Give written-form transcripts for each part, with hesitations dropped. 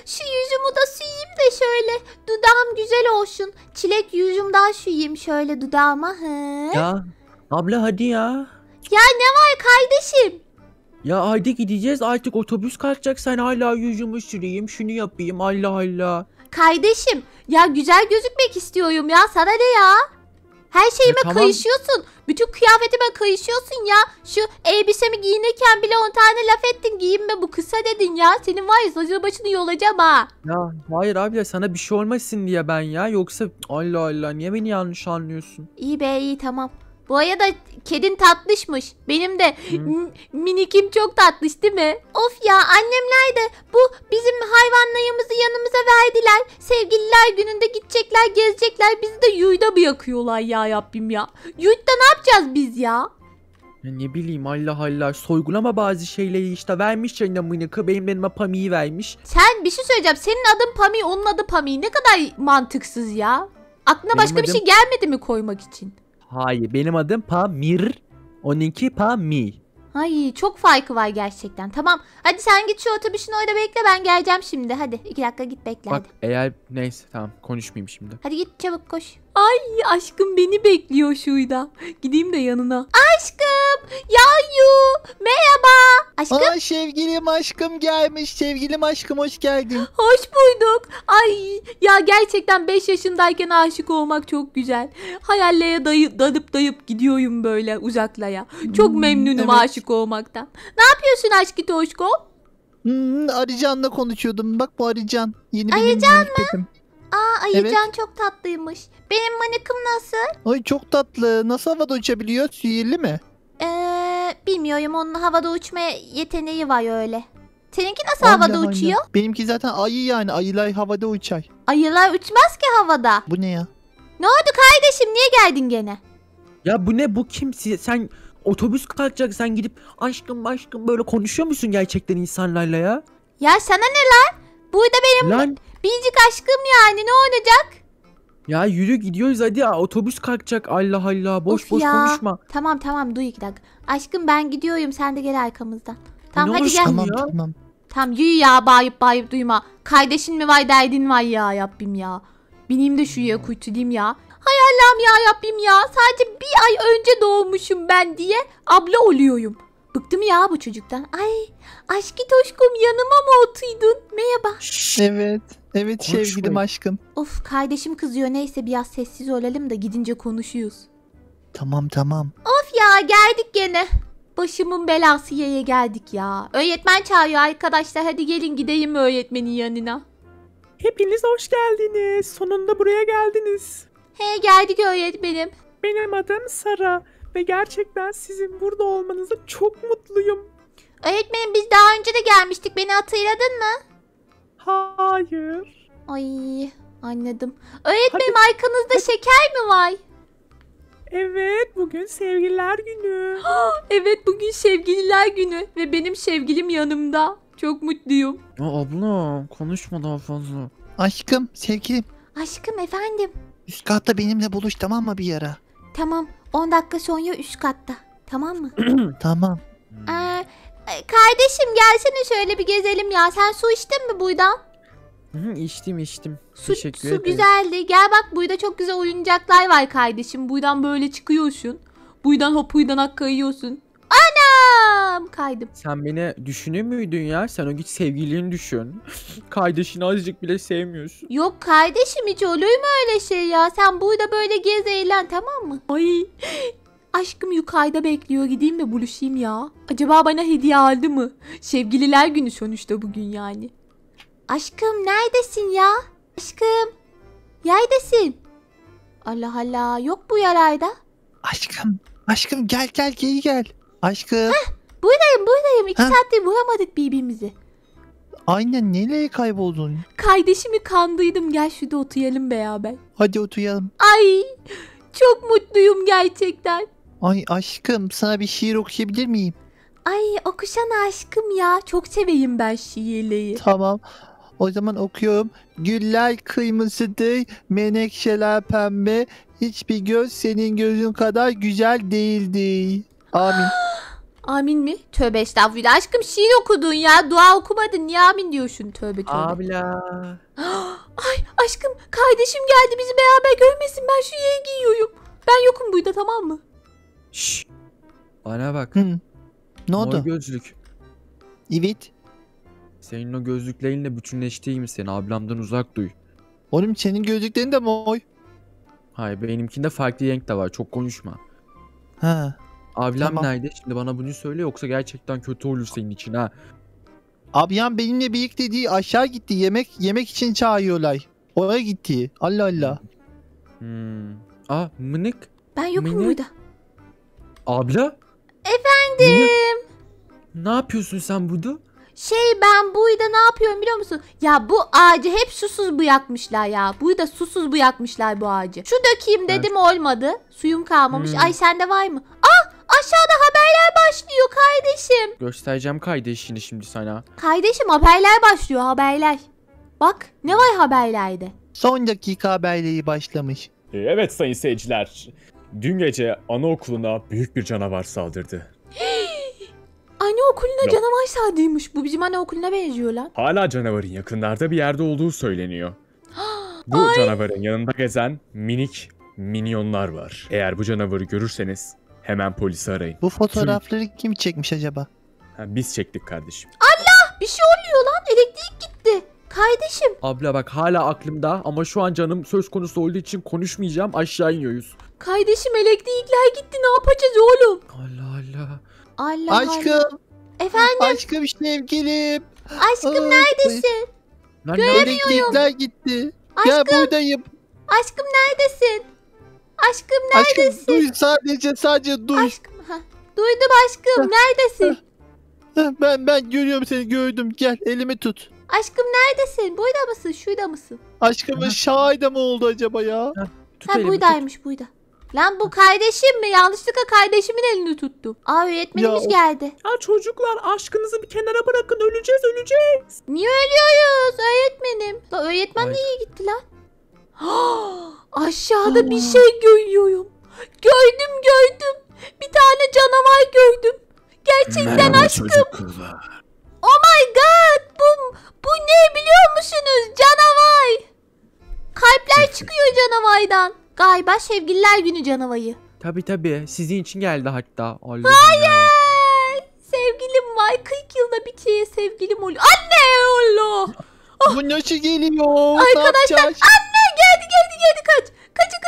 Şu yüzümü da süreyim de şöyle dudağım güzel olsun. Çilek yüzümden süreyim şöyle dudağıma. Hı? Ya abla hadi ya. Ya ne var kardeşim? Ya hadi gideceğiz artık, otobüs kalkacak, sen hala yüzümü süreyim şunu yapayım, Allah Allah. Kardeşim ya güzel gözükmek istiyorum ya, sana ne ya? Her şeyime tamam. kıyışıyorsun. Bütün kıyafetime kıyışıyorsun ya. Şu elbisemi giyinirken bile 10 tane laf ettin. Giyinme bu kısa dedin ya. Senin var ya saçını başını yolacağım ha. Ya hayır abla, sana bir şey olmasın diye ben ya, yoksa Allah Allah niye beni yanlış anlıyorsun? İyi be iyi tamam. Bu arada kedin tatlışmış. Benim de minikim çok tatlış değil mi? Of ya, annemler de bu bizim hayvanlarımızı yanımıza verdiler. Sevgililer gününde gidecekler, gezecekler. Bizi de yurda bırakıyorlar ya Rabbim ya. Yurtta ne yapacağız biz ya? Ya ne bileyim, Allah Allah, soygulama bazı şeyleri işte, vermiş yayına mınikı, benim Pami'yi vermiş. Sen bir şey söyleyeceğim. Senin adın Pami, onun adı Pami. Ne kadar mantıksız ya. Aklına Benim başka bir şey gelmedi mi koymak için? Hayır, benim adım Pamir, onunki Pami. Ay çok farkı var gerçekten. Tamam. Hadi sen git şu otobüsün orada bekle, ben geleceğim şimdi. Hadi 2 dakika git bekle Bak hadi. eğer neyse tamam, konuşmayayım şimdi. Hadi git çabuk koş. Ay aşkım beni bekliyor şurada. Gideyim de yanına. Aşkım. Yayu. Merhaba. Aşkım. Aa, sevgilim aşkım gelmiş. Sevgilim aşkım hoş geldin. Hoş bulduk. Ay ya gerçekten 5 yaşındayken aşık olmak çok güzel. Hayallere dalıp gidiyorum böyle uzaklara. Çok memnunum evet. aşık olmaktan. Ne yapıyorsun aşkı Toşko? Arıcan'la konuşuyordum. Bak bu Arıcan. Yeni Arıcan benim nickpedim. Aa Ayıcan Evet. çok tatlıymış. Benim manikim nasıl? Ay çok tatlı. Nasıl havada uçabiliyor? Sihirli mi? Bilmiyorum, onun havada uçma yeteneği var öyle. Seninki nasıl Allah havada Allah. uçuyor? Benimki zaten ayı yani. Ayılar havada uçar. Ayılar uçmaz ki havada. Bu ne ya? Ne oldu kardeşim, niye geldin gene? Ya bu ne, bu kim? Sen otobüs kalkacak, sen gidip aşkım böyle konuşuyor musun gerçekten insanlarla ya? Ya sana ne lan? Burada benim Lan biricik aşkım yani, ne olacak? ya yürü gidiyoruz hadi ya, otobüs kalkacak, Allah Allah, boş Of boş ya. konuşma. Tamam dur 2 dakika. Aşkım ben gidiyorum, sen de gel arkamızdan. Tamam Ne hadi gel. olursun? Tamam Ya. tamam. Tamam yürü ya, bağırıp duyma. Kardeşin mi var, derdin var ya Rabbim ya. Bineyim de şuraya kurtulayım ya. Hay Allah'ım ya Rabbim ya. Sadece bir ay önce doğmuşum ben diye abla oluyorum. Bıktım ya bu çocuktan. Ay aşkı Toşkum, yanıma mı oturdun? Merhaba. Evet. Evet Konuşmayın. sevgilim aşkım. Of kardeşim kızıyor, neyse biraz sessiz olalım da gidince konuşuyoruz. Tamam. Of ya, geldik gene. Başımın belası yere geldik ya. Öğretmen çağırıyor arkadaşlar, hadi gelin gideyim öğretmenin yanına. Hepiniz hoş geldiniz. Sonunda buraya geldiniz. He geldik öğretmenim. Benim adım Sara ve gerçekten sizin burada olmanıza çok mutluyum. Öğretmenim biz daha önce de gelmiştik, beni hatırladın mı? Hayır. Ay anladım. Öğretmenim arkanızda şeker mi var? Evet, bugün sevgililer günü. Evet bugün sevgililer günü ve benim sevgilim yanımda. Çok mutluyum. Ya abla konuşma daha fazla. Aşkım sevgilim. Aşkım efendim. Üst katta benimle buluş tamam mı bir ara? Tamam 10 dakika sonra üst katta. Tamam mı? Tamam. Kardeşim gelsene şöyle bir gezelim ya. Sen su içtin mi buradan? İçtim. Su, Teşekkür su ederim. güzeldi. Gel bak, burada çok güzel oyuncaklar var kardeşim. Buradan böyle çıkıyorsun. Buradan hop kayıyorsun. Anam kaydım. Sen beni düşünür müydün ya? Sen o git sevgilini düşün. Kardeşini azıcık bile sevmiyorsun. Yok kardeşim, hiç olur mu öyle şey ya? Sen burada böyle gez eğlen, tamam mı? Ay aşkım yukarıda bekliyor, gideyim de buluşayım ya. Acaba bana hediye aldı mı? Sevgililer günü sonuçta bugün yani. Aşkım neredesin ya? Aşkım. Neredesin? Allah Allah, yok bu yerlerde. Aşkım gel geri gel. Aşkım. Buradayım. 2 Ha? saattir bulamadık birbirimizi. Aynen nereye kayboldun? Kardeşimi kandıydım, gel şurada oturalım beraber. Hadi oturalım. Ay çok mutluyum gerçekten. Ay aşkım sana bir şiir okuyabilir miyim? Ay okuşan aşkım ya. Çok seveyim ben şiirleri. Tamam. O zaman okuyorum. Güller kırmızıdır, menekşeler pembe. Hiçbir göz senin gözün kadar güzel değildi. Amin. Amin mi? Tövbe estağfurullah. Aşkım şiir okudun ya. Dua okumadın. Niye amin diyorsun? Tövbe tövbe. Abla. Ay aşkım kardeşim geldi. Bizi beraber görmesin. Ben şu yeri giyiyorum. Ben yokum burada, tamam mı? Şşş. Bana bak. Hı. Ne Mor oldu? gözlük. Evet. Senin o gözlüklerinle bütünleştiğim seni. Ablamdan uzak duy. Oğlum senin gözlüklerin de mor. Hayır, benimkinde farklı renk de var. Çok konuşma. Ha. Ablam Tamam. nerede? Şimdi bana bunu söyle, yoksa gerçekten kötü olur senin için ha. Abiyam benimle birlikte değil, aşağı gitti. Yemek için çağırıyorlar. Oraya gitti. Allah Allah. Mınik. Ben yokum Mine? burada. Abla. Efendim. Ne yapıyorsun sen burada? Ben burada ne yapıyorum biliyor musun? Ya bu ağacı hep susuz bırakmışlar ya. Burada susuz bırakmışlar bu ağacı. Şu dökeyim dedim, olmadı. Suyum kalmamış. Ay sende var mı? Aşağıda haberler başlıyor kardeşim. Göstereceğim kardeşini şimdi sana. Kardeşim haberler başlıyor, haberler. Bak ne var haberlerde? Son dakika haberleri başlamış. Evet sayın seyirciler. Dün gece anaokuluna büyük bir canavar saldırdı. Anaokuluna Yok. canavar saldırmış. Bu bizim anaokuluna benziyor lan. Hala canavarın yakınlarda bir yerde olduğu söyleniyor. Bu canavarın yanında gezen minik minyonlar var. Eğer bu canavarı görürseniz hemen polisi arayın. Bu fotoğrafları kim çekmiş acaba? Biz çektik kardeşim. Bir şey oluyor lan. Elektrik gitti. Kardeşim. Abla bak, hala aklımda ama şu an canım söz konusu olduğu için konuşmayacağım. Aşağı iniyoruz. Kardeşim elektrikler gitti. Ne yapacağız oğlum? Allah Allah. Allah Allah. Aşkım. Efendim Aşkım sevgilim. aşkım Aa, neredesin? Lan Elektrikler gitti. Gel Aşkım. buradayım. Aşkım neredesin? Aşkım Aşkım neredesin? duy, sadece duy. Aşkım. Duydum aşkım. Neredesin? Ben görüyorum seni, gördüm. Gel elimi tut. Aşkım neredesin? Burada mısın? Şurada mısın? Aşkımın şahide mi oldu acaba ya? Tut Ha elimi, buradaymış burada. Lan bu kardeşim mi? Yanlışlıkla kardeşimin elini tuttum. Öğretmenimiz Ya, geldi. Ya çocuklar, aşkınızı bir kenara bırakın, öleceğiz. Niye ölüyoruz öğretmenim? La öğretmen Ay. de iyi gitti lan. Aşağıda bir şey görüyorum. Gördüm. Bir tane canavar gördüm. Gerçekten aşkım. Oh my god. Bu ne biliyor musunuz? Canavar. Kalpler çıkıyor canavardan. Galiba sevgililer günü canavarı. Tabii sizin için geldi hatta. Hayır. Sevgilim var. 40 yılda bir kere sevgilim oluyor. Anne Allah. Bu nasıl geliyor? Arkadaşlar, Ne yapacağız? anne geldi kaç. Kaçın.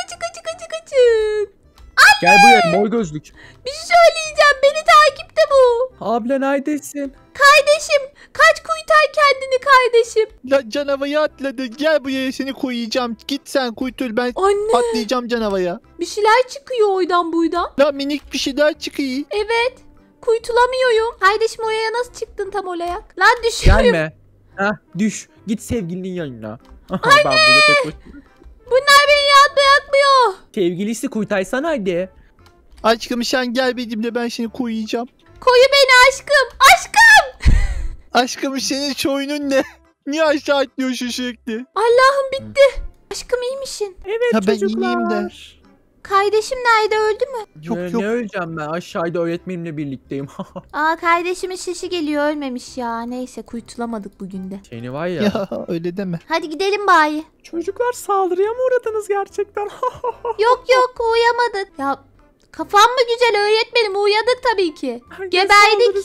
Gel buraya, mor gözlük. Bir şey söyleyeceğim, beni takipte bu. Abla neredesin? Kardeşim kaç, kurtar kendini kardeşim. La, canavaya atladı. Gel buraya, seni koyacağım. Git sen kuytul, ben Anne atlayacağım canavaya. bir şeyler çıkıyor oradan buradan. La minik bir şeyler çıkıyor. Evet kuytulamıyorum. Kardeşim oraya nasıl çıktın tam olarak? Lan düşüyorum. Gelme. Düş. Git sevgilinin yanına. Ben burada tek başıma. Bunlar beni rahat bırakmıyor. Sevgilisi kuytaysana hadi. Aşkım sen gel benimle, ben seni koyacağım. Koyu beni aşkım. Aşkım. Aşkım senin çoyunun ne? Niye aşağı atlıyorsun sürekli? Allah'ım bitti. Aşkım iyi misin? Evet Ha, ben iyiyim de. Kardeşim nerede, öldü mü? Yok ne, yok. Ne öleceğim ben? Aşağıda öğretmenimle birlikteyim. Kardeşimin şişi geliyor, ölmemiş ya. Neyse kuytulamadık bugün de. Seni var ya. Ya öyle deme. Hadi gidelim bayi. Çocuklar, saldırıya mı uğradınız gerçekten? Yok uyuyamadık. Ya kafam mı güzel öğretmenim, uyuyadık tabii ki. Geberdik.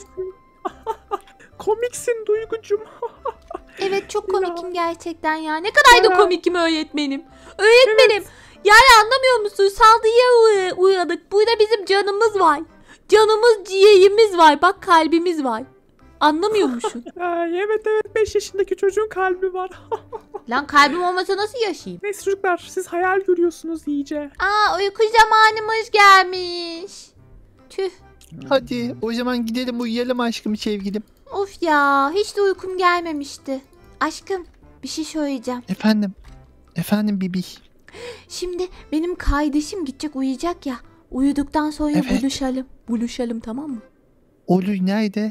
Komiksin Duygucum. Evet çok komikim gerçekten ya. Ne kadar da komikim öğretmenim. Öğretmenim yani anlamıyor musun? Saldırıya uğradık. Burada bizim canımız var. Canımız, ciğerimiz var. Bak kalbimiz var. Anlamıyor musun? Evet 5 yaşındaki çocuğun kalbi var. Lan kalbim olmasa nasıl yaşayayım? Neyse çocuklar, siz hayal görüyorsunuz iyice. Uyku zamanımız gelmiş. Tüh. Hadi o zaman gidelim, uyuyalım aşkım sevgilim. Of ya, hiç de uykum gelmemişti. Aşkım bir şey söyleyeceğim. Efendim bibi. Şimdi benim kardeşim gidecek, uyuyacak ya. Uyuduktan sonra Evet. buluşalım tamam mı? Oluy nerede?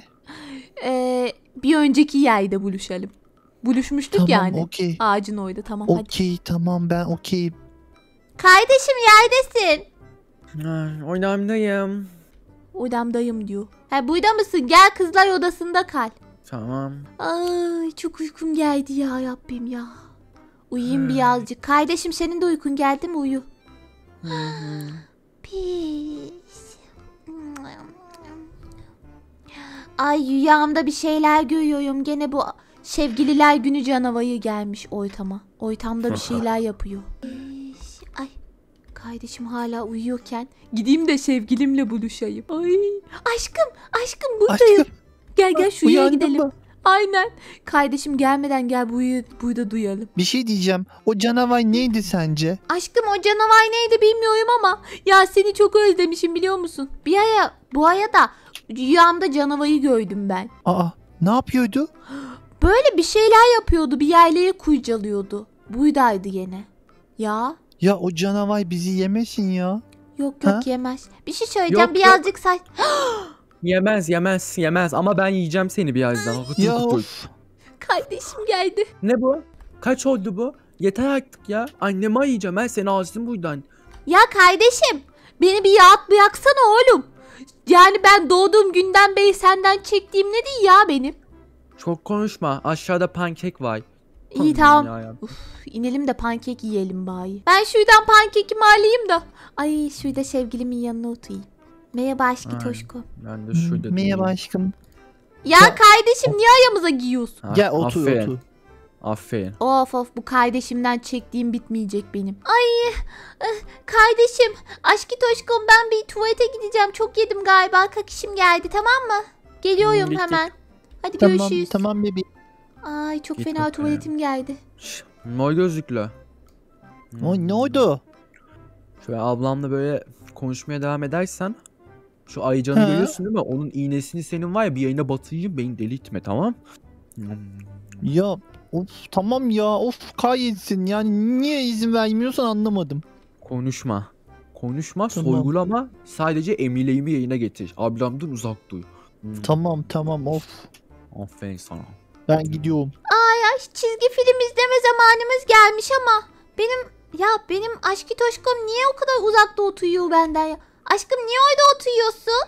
Bir önceki yerde buluşalım. Buluşmuştuk Tamam yani. okey. Ağacın oydu, tamam hadi. Okey tamam, ben okeyim. Kardeşim yerdesin. Oynamdayım. Odamdayım diyor. Ha burada mısın? Gel kızlar odasında kal. Tamam. Ay çok uykum geldi ya Rabbim ya. Uyuyayım birazcık. Kardeşim senin de uykun geldi mi? Uyu. Pis. Ay rüyamda bir şeyler görüyorum. Gene bu sevgililer günü canavarı gelmiş ortama. Ortamda bir şeyler yapıyor. Ay kardeşim hala uyuyorken gideyim de sevgilimle buluşayım. Ay aşkım buradayım. Aşkım. Gel şuraya Uyandın gidelim. mı? Aynen. Kardeşim gelmeden gel burada duyalım. Bir şey diyeceğim. O canavar neydi sence? Aşkım o canavar neydi bilmiyorum ama ya seni çok özlemişim biliyor musun? Bu aya da rüyamda canavarı gördüm ben. Aa, ne yapıyordu? Böyle bir şeyler yapıyordu, bir yerleri kurcalıyordu. Buydaydı gene. Ya Ya o canavar bizi yemesin ya. yok Ha? yemez. Bir şey söyleyeceğim Yok, birazcık say. Yemez ama ben yiyeceğim seni birazdan. Hıtır Ya hıtır. of. Kardeşim geldi. Ne bu? Kaç oldu bu? Yeter artık ya. Anneme yiyeceğim ben seni ağzım buradan. Ya kardeşim beni bir rahat bıraksana oğlum. Yani ben doğduğum günden beri senden çektiğim ne değil ya benim. Çok konuşma. Aşağıda pankek var. İyi tamam. Uf, inelim de pankek yiyelim bari. Ben şuradan pankekimi alayım da. Ay şurada sevgilimin yanına oturayım. Merhaba aşkı Aynen. Toşko. Ben de şurada Merhaba durayım. aşkım. Ya kardeşim niye ayağımıza giyiyorsun? Ha, Gel otur aferin. otur. Aferin. Of bu kardeşimden çektiğim bitmeyecek benim. Ay kardeşim aşkı Toşkom ben bir tuvalete gideceğim. Çok yedim galiba kakişim geldi tamam mı? Geliyorum Git, hemen. Hadi Tamam görüşürüz. tamam bebeğim. Ay çok Git fena bakayım. tuvaletim geldi. Şşş. Mor gözlüklü. O ne oldu? Şöyle ablamla böyle konuşmaya devam edersen. Şu Aycan'ı He. görüyorsun değil mi? Onun iğnesini senin var ya bir yayına batırayım beni deli etme tamam? Ya of tamam ya of kahretsin yani niye izin vermiyorsan anlamadım. Konuşma. Konuşma, Tamam. sorgulama. Sadece emileğimi yayına getir. Ablamdan uzak dur. Tamam of Aferin sana. ben gidiyorum. Ay çizgi film izleme zamanımız gelmiş ama benim aşkı Toşkom niye o kadar uzakta oturuyor benden ya? Aşkım niye orada oturuyorsun?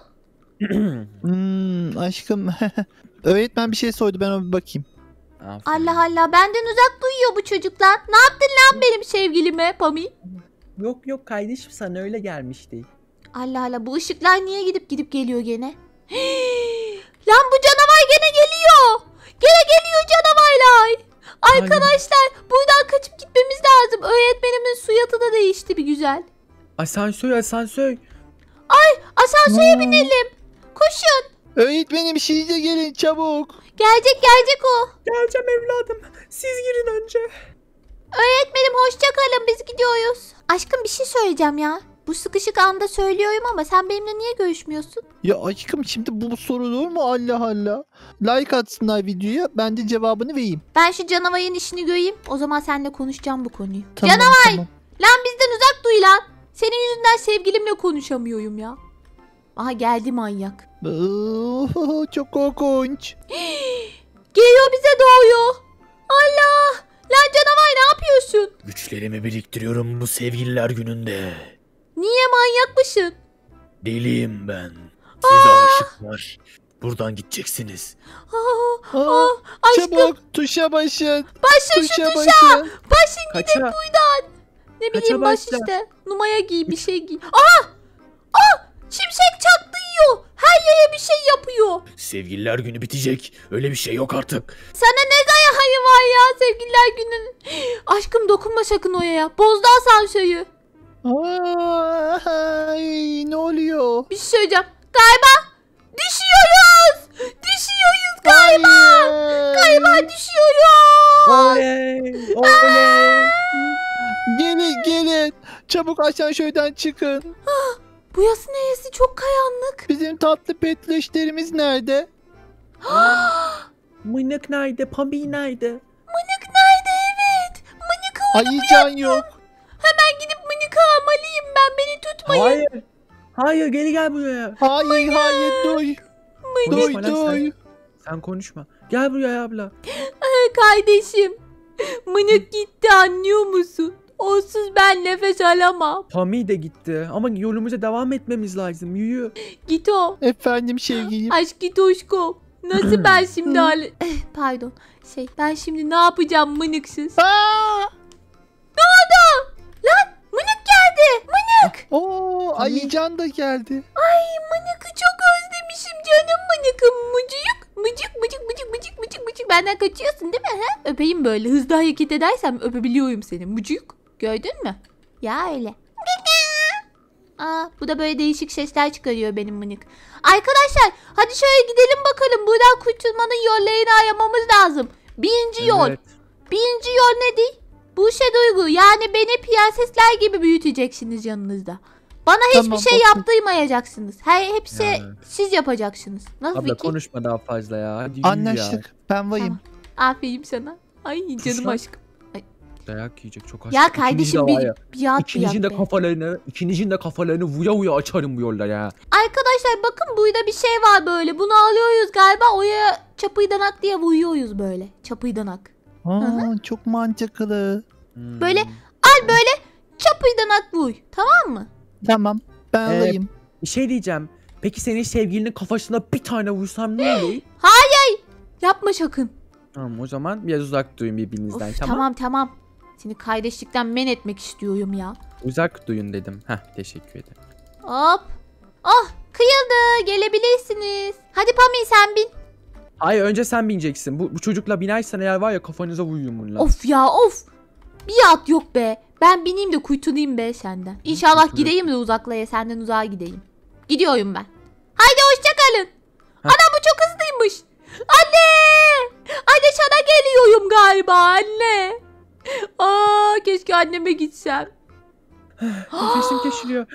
Aşkım öğretmen bir şey sordu ben ona bir bakayım. Aferin. Allah Allah benden uzak duyuyor bu çocuklar. Ne yaptın lan benim sevgilime Pami? Yok kardeşim sana öyle gelmişti. Allah Allah bu ışıklar niye gidip geliyor gene? Lan bu canavar gene geliyor. Gene geliyor canavarlar. Arkadaşlar buradan kaçıp gitmemiz lazım. Öğretmenimin suratı da değişti bir güzel. Asansör. Asansöre binelim. Koşun. Öğretmenim siz de gelin çabuk. Gelecek o. Geleceğim evladım. Siz girin önce. Öğretmenim hoşça kalın biz gidiyoruz. Aşkım bir şey söyleyeceğim ya. Bu sıkışık anda söylüyorum ama sen benimle niye görüşmüyorsun? Ya aşkım şimdi bu sorulur mu Allah Allah. Like atsınlar videoya ben de cevabını vereyim. Ben şu canavarın işini göreyim. O zaman seninle konuşacağım bu konuyu. Tamam, tamam. Lan bizden uzak duy lan. Senin yüzünden sevgilimle konuşamıyorum ya. Aha geldi manyak. Çok korkunç. Geliyor bize doğuyor. Allah. Lan canavar ne yapıyorsun? Güçlerimi biriktiriyorum bu sevgililer gününde. Niye manyakmışsın? Deliyim ben. Size aşıklar. Buradan gideceksiniz. Aa, aşkım Çabuk tuşa basın. başla şu Tuşa tuşa. basın. Başın Kaça? ne Kaça bileyim baş başla? işte. Numaya giy bir şey giy. Şimşek çaktı yiyor. Her yere bir şey yapıyor. Sevgililer günü bitecek. Öyle bir şey yok artık. Sana ne hayır var ya sevgililer günün. Aşkım dokunma sakın oyaya. Bozdu asansörü. Ay, ne oluyor? Bir şey söyleyeceğim. Galiba düşüyoruz. Düşüyoruz galiba. Galiba düşüyoruz. Oley. Gelin. Çabuk asansörden çıkın. Bu yası neresi? Çok kayanlık. Bizim tatlı petleşlerimiz nerede? Mınak nerede? Pambi nerede? Mınık nerede? Evet. Mınık Ayıcan yok. hemen gidip mınık almalıyım ben. Beni tutmayın. Hayır. Hayır gel buraya. Hayır duy. Konuşma lan sen. Duy. Sen konuşma. Gel buraya abla. Kardeşim. Mınık gitti anlıyor musun? Onsuz ben nefes alamam. Pami de gitti ama yolumuza devam etmemiz lazım. Yürü. Git o. Efendim sevgilim. Aşk git hoşko. Nasıl ben şimdi Pardon. Ben şimdi ne yapacağım mınıksız? Aa! Mınık geldi. Oo, Ayıcan da geldi. Mınık'ı çok özlemişim canım mınıkım. Mıcık. Mıcık. Benden kaçıyorsun değil mi? He? Öpeyim böyle. Hızlı hareket edersem öpebiliyorum seni. Mıcık. Gördün mü? Ya öyle. Aa, bu da böyle değişik sesler çıkarıyor benim mınık. Arkadaşlar hadi şöyle gidelim bakalım. Buradan kurtulmanın yollarını aramamız lazım. Birinci yol. Evet. Birinci yol ne değil? Buse Duygu, yani beni prensesler gibi büyüteceksiniz yanınızda. Bana Tamam, hiçbir şey okey. yaptırmayacaksınız. Hepsi Ya. siz yapacaksınız. Nasıl Abla fikir? konuşma daha fazla ya. Hadi yürü ya. Anlaştık. Ben varım. Aferin sana. Ay canım lan. aşkım. Dayak yiyecek çok az. Ya kardeşim bir yat İkinizin de kafalarını vuya açarım bu yolda ya. Arkadaşlar bakın burada bir şey var böyle. Bunu alıyoruz galiba. Oya çapıydanak diye vuruyoruz böyle. Çapıydanak. Aa, çok mantıklı. Böyle al böyle çapıydanak vuy. Tamam mı? Tamam. Ben alayım. Bir şey diyeceğim. Peki senin sevgilinin kafasına bir tane vursam ne olur? Yapma sakın. Tamam o zaman biraz uzak durun birbirinizden Of, tamam. tamam. Seni kardeşlikten men etmek istiyorum ya. Uzak duyun dedim. Teşekkür ederim. Hop. Oh kıyıldı. Gelebilirsiniz. Hadi Pami sen bin. Hayır önce sen bineceksin. Bu çocukla binersen eğer var ya kafanıza vuruyorum bununla. Of ya of. Bir at yok be. Ben bineyim de kurtulayım be senden. İnşallah kurtul. gideyim de uzaklaya. Senden uzağa gideyim. Gidiyorum ben. Haydi hoşçakalın. Ha. Anam bu çok hızlıymış. Anne. Anne sana geliyorum galiba anne. Aa keşke anneme gitsem. Nefesim keşiliyor.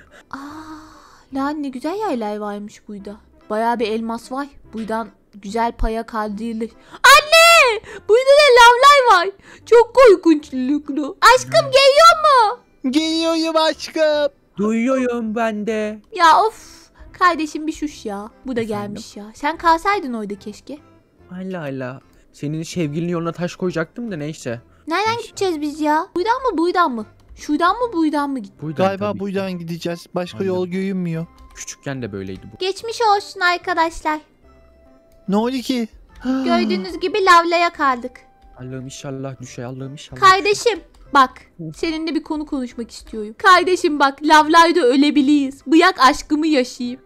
Lan ne güzel yaylar varmış burada. Bayağı bir elmas var. Buradan güzel paya kaldırılır. Anne! Burada da lavlar var. Çok korkunçluklu. Aşkım geliyor. Geliyorum aşkım. Duyuyorum ben de. Ya of. Kardeşim bir şuş ya. Bu da Efendim? gelmiş ya. Sen kalsaydın orada keşke. Allah Allah. Senin sevgilinin yoluna taş koyacaktım da neyse. Nereden Neyse. gideceğiz biz ya? Buradan mı? Şuradan mı git? Buradan Galiba tabii. buradan gideceğiz. Başka Aynen. yol görünmüyor. Küçükken de böyleydi bu. Geçmiş olsun arkadaşlar. Ne oldu ki? Gördüğünüz gibi lavlaya kaldık. Allah'ım inşallah düşe Allah'ım inşallah. Kardeşim bak seninle bir konu konuşmak istiyorum. Kardeşim bak lavlarda ölebiliriz. Bıyak aşkımı yaşayayım.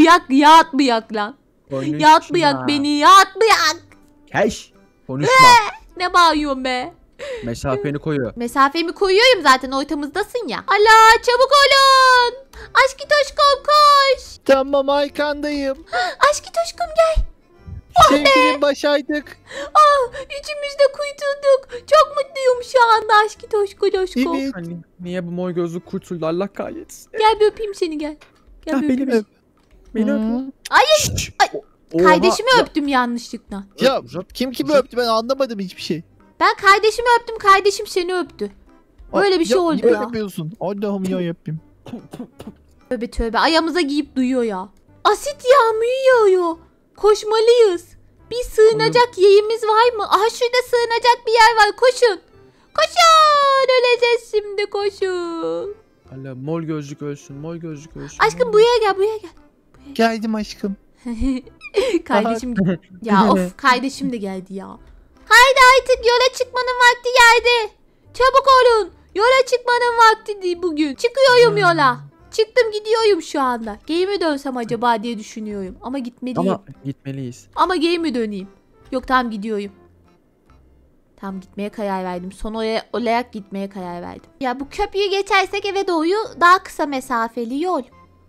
Yat lan. Yat bıyak beni yat bıyak. Keş. Konuşma. Ne bağırıyorsun be? Mesafeni koyuyor. Mesafemi koyuyorum zaten ortamızdasın ya. Allah çabuk olun. Aşkitoşkom koş. Tamam arkandayım. Aşkitoşkom gel. Sevgilim başaydık. Üçümüz de kurtulduk. Çok mutluyum şu anda Aşkitoşkom. Evet. Hani niye bu mor gözlü kurtuldu Allah kahretsin. Gel bir öpeyim seni gel. Gel Ah, bir beni öpeyim. öp. Beni öp. Hı. Şşş. Ay, Oha. Kardeşimi Ya, öptüm yanlışlıkla. Ya kim kimi öptü ben anlamadım hiçbir şey. Ben kardeşimi öptüm, kardeşim seni öptü. Böyle bir şey oldu niye ya. yapıyorsun? Allah'ım ya yapayım. Tövbe tövbe ayağımıza giyip duyuyor ya. Asit yağmuru yağıyor. Koşmalıyız. Bir sığınacak yerimiz var mı? Aha şurada sığınacak bir yer var. Koşun. Koşun. Öleceğiz şimdi koşun. Allah mor gözlük ölsün mor gözlük ölsün. Aşkım buraya gel. Geldim aşkım. Kardeşim ya of kardeşim de geldi ya. Haydi artık yola çıkmanın vakti geldi. Çabuk olun. Yola çıkmanın vakti değil bugün. Çıkıyorum yola. Çıktım gidiyorum şu anda. Geri mi dönsem acaba diye düşünüyorum. Ama gitmeliyim. Ama gitmeliyiz. Ama geri mi döneyim? Yok tamam gidiyorum. Tam gitmeye karar verdim. Son olarak gitmeye karar verdim. Ya bu köprüyü geçersek eve doğru daha kısa mesafeli yol.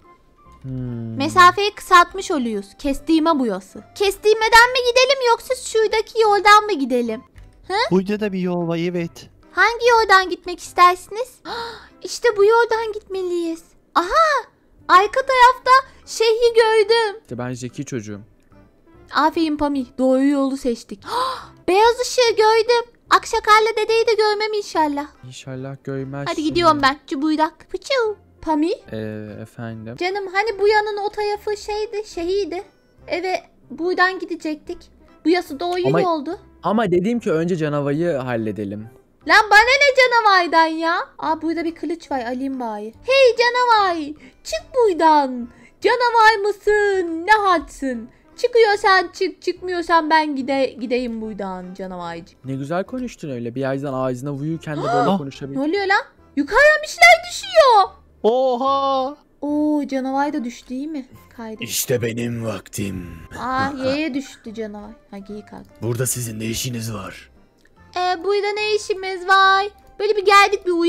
Mesafeyi kısaltmış oluyoruz. Kestiğime burası. Kestiğimeden mi gidelim yoksa şuradaki yoldan mı gidelim? Burada da bir yol var evet. Hangi yoldan gitmek istersiniz? İşte bu yoldan gitmeliyiz. Aha! Arka tarafta şehri gördüm. İşte ben zeki çocuğum. Aferin Pami. Doğru yolu seçtik. Beyaz ışığı gördüm. Akşakarlı dedeyi de görmem inşallah. İnşallah görmezsin. Hadi gidiyorum ben. Cubuydak. Pıçıv. Pami. Efendim. Canım hani bu yanın o tarafı şehiydi. Eve buradan gidecektik. Bu yası doğru Ama- yoldu. Ama dedim ki önce canavarı halledelim. Lan bana ne canavaydan ya? Aa burada bir kılıç var, alayım bari. Hey canavay, çık buradan. Canavay mısın? Ne halsın? Çıkıyorsan çık, çıkmıyorsan ben gideyim buradan canavaycı. Ne güzel konuştun öyle. Bir yerden ağzına vuyurken de böyle Ne konuşabilir. oluyor lan? Yukarıdan bir şeyler düşüyor. Oha. Oo canavay da düştü değil mi? Kaydı. İşte benim vaktim. Yere düştü canavay. Ha geyik kalktı. Burada sizin ne işiniz var? Burada ne işimiz var? Böyle bir geldik bir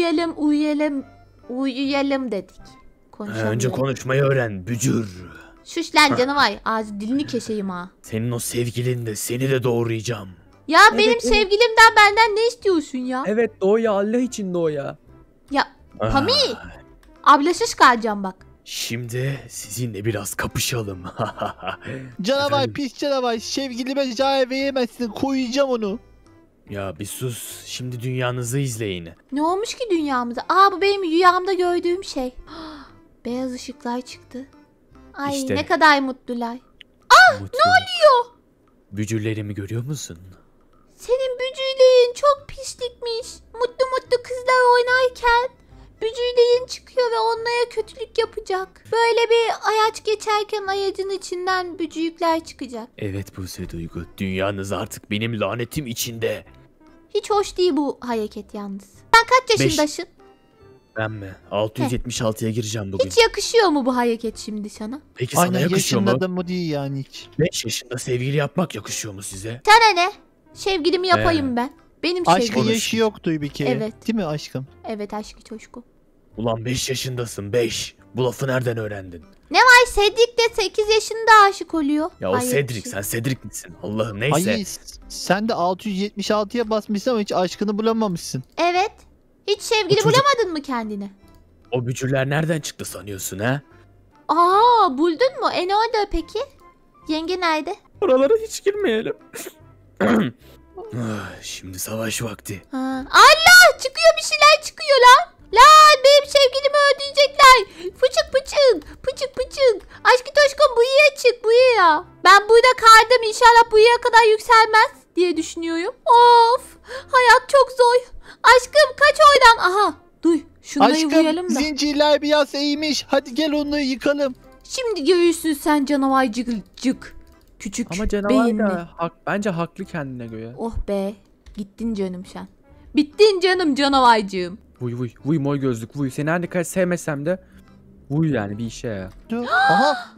uyuyalım dedik. Konuşalım. Önce konuşmayı öğren bücür. Şuş lan canavay. Ağzı dilini keseyim ha. Senin o sevgilin de seni de doğrayacağım. Ya Evet, benim evet. sevgilimden benden ne istiyorsun ya? Evet Doğu ya, Allah için Doğu ya. Ya Ah, Pami. Ablaşış kalacağım bak. Şimdi sizinle biraz kapışalım. Canavar Efendim? pis canavar. Sevgilime cahil veremezsin. Koyacağım onu. Ya bir sus. Şimdi dünyanızı izleyin. Ne olmuş ki dünyamıza? Bu benim rüyamda gördüğüm şey. Beyaz ışıklar çıktı. Ay İşte. ne kadar mutlular. Ne oluyor? Bücürlerimi görüyor musun? Senin bücüğleyin çok pislikmiş. Mutlu mutlu kızlar oynarken bücüğleyin çıkıyor ve onlara kötülük yapacak. Böyle bir ayaç geçerken ayacın içinden bücüğükler çıkacak. Evet Buse Duygu. Dünyanız artık benim lanetim içinde. Hiç hoş değil bu hareket yalnız. Sen kaç yaşındasın? Ben mi? 676'ya gireceğim bugün. Hiç yakışıyor mu bu hareket şimdi sana? Peki sana Aynen yakışıyor mu? yaşında da mı değil yani hiç. 5 yaşında sevgili yapmak yakışıyor mu size? Sana ne? Sevgilimi yapayım ben. Benim Aşkın sevgilim. yaşı yoktu bir kere. Evet. Değil mi aşkım? Evet aşkı çoşku. Ulan 5 yaşındasın 5. Bu lafı nereden öğrendin? Ay Cedric de 8 yaşında aşık oluyor. Ya o Hayret bir Cedric şey. sen Cedric misin? Allah'ım neyse. Ay sen de 676'ya basmışsın ama hiç aşkını bulamamışsın. Evet. Hiç sevgili O çocuk- bulamadın mı kendine? O bücürler nereden çıktı sanıyorsun ha? Buldun mu? Ne oldu peki? Yenge nerede? Oralara hiç girmeyelim. Şimdi savaş vakti. Allah! Çıkıyor bir şeyler çıkıyor lan. Lan benim sevgilimi öldürecekler. Pıçık pıçık. Pıçık pıçık. Aşkı Toşkun buraya çık buraya. Ben burada kaldım, inşallah buraya kadar yükselmez diye düşünüyorum. Of! Hayat çok zor. Aşkım kaç oradan. Aha duy. Şunları Aşkım vuralım da. zincirler biraz eğmiş. Hadi gel onları yıkalım. Şimdi görürsün sen canavarcık. Küçük Ama canavar beyinli. da bence haklı kendine göre. Oh be. Gittin canım sen. Bittin canım canavarcığım. Vuy mor gözlük vuy. Seni her ne kadar sevmesem de vuy yani bir işe ya. Dur. Aha.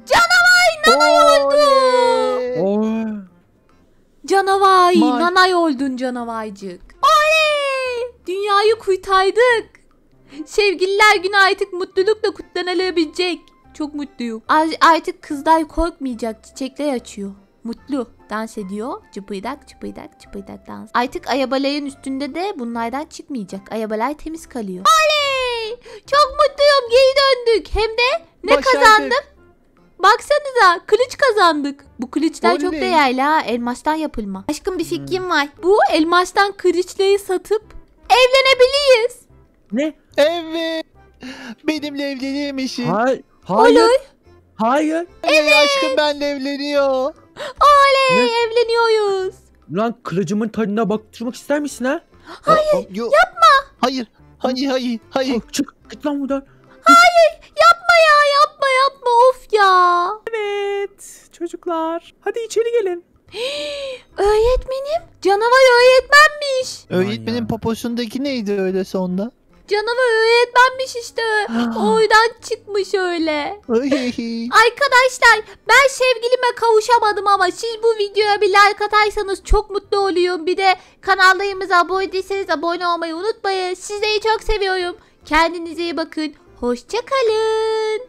Nanay oldu. Oo. Canavay. May. Nanay oldun canavarcık. Oley. Dünyayı kurtardık. Sevgililer günü artık mutlulukla kutlanabilecek. Çok mutluyum. Artık kızlar korkmayacak. Çiçekler açıyor. Mutlu. Dans ediyor. Çıpıydak çıpıydak çıpıydak dans. Artık arabaların üstünde de bunlardan çıkmayacak. Arabalar temiz kalıyor. Oley! Çok mutluyum. Geri döndük. Hem de ne Başardık. kazandım? Baksanıza kılıç kazandık. Bu kılıçlar çok Oley. değerli ha. Elmastan yapılma. Aşkım bir fikrim var. Bu elmastan kılıçları satıp evlenebiliriz. Ne? Evet. Benimle evlenirmişsin. Hayır. Hayır. Oley. Hayır. Evet. Aşkım benimle evleniyor. Oley Ne? evleniyoruz. Lan kılıcımın tadına baktırmak ister misin ha? Hayır. Yapma. Hayır. Hayır. Çık. Git lan buradan. Yapma ya yapma of ya. Evet. Çocuklar. Hadi içeri gelin. Öğretmenim canavar öğretmenmiş. Öğretmenin ya. poposundaki neydi öyle sonda? Canavar öğretmenmiş işte. Oradan çıkmış öyle. Arkadaşlar ben sevgilime kavuşamadım ama siz bu videoya bir like atarsanız çok mutlu oluyorum. Bir de kanallarımıza abone değilseniz abone olmayı unutmayın. Sizleri çok seviyorum. Kendinize iyi bakın. Hoşça kalın.